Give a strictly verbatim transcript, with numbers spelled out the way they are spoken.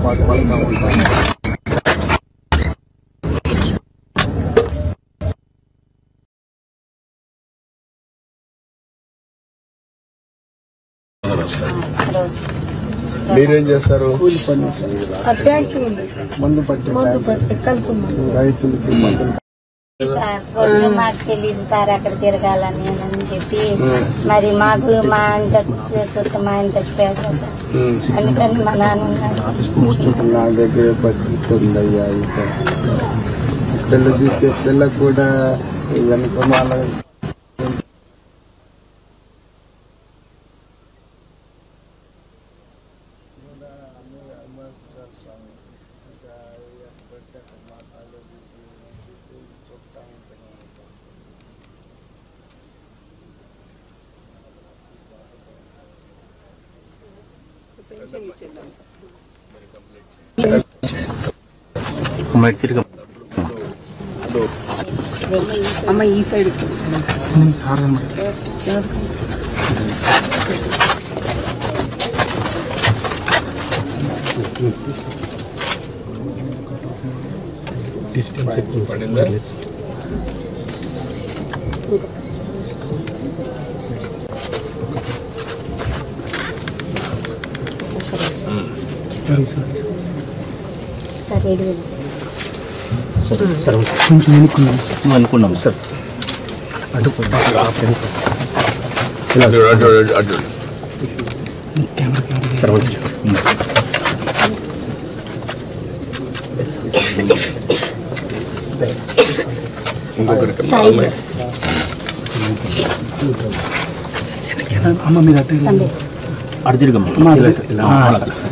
పాటు పడుతూ ఉంటాం. మీరేం చేస్తారు? కూలి పని, మందు పట్టి రైతులకి మందులు. కొంచెం మాకు తెలియదు సార్ అక్కడ తిరగాలని అని చెప్పి, మరి మాకు మా ఆయన చూస్తే మా ఆయన చచ్చిపోయాడు సార్, అందుకని మా నాన్న ఉన్నారు. నా దగ్గర బతుకుతుందయ్యా. ఇక పిల్ల చూస్తే పిల్లకు కూడా అనుకున్నాను. అమ్మ ఈ సైడ్ కొంచెం అనుకున్నాం అనుకున్నాం సార్. అటు అమ్మ మీద అటు అటు తిరగమ్మ.